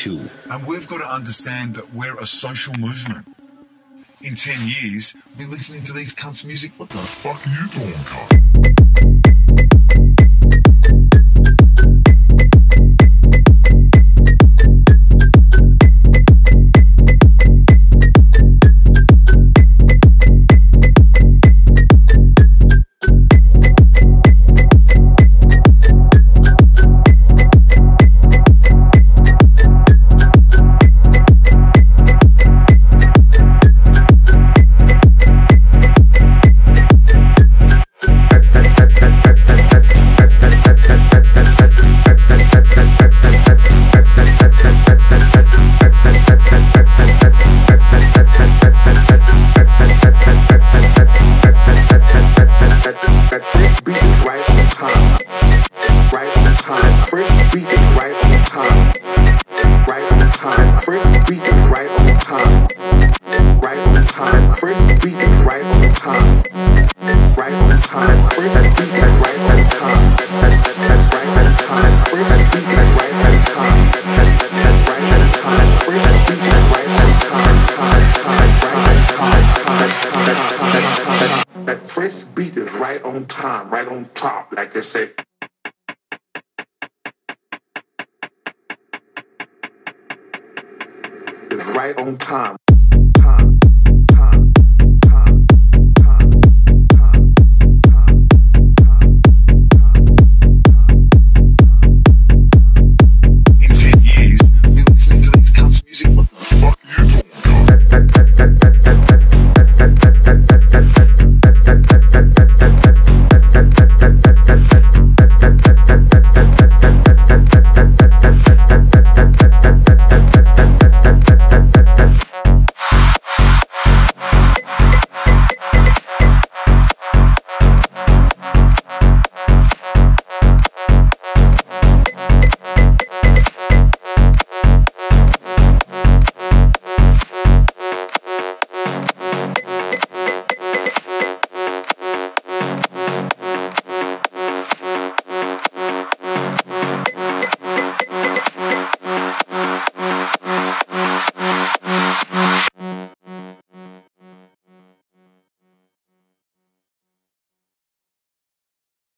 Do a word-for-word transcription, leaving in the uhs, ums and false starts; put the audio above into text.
too. And we've got to understand that we're a social movement. In ten years, we'll be listening to these cunts' music. What the fuck are you doing, cunt? That fresh beat is right on time, right on top, like they say. It's right on time.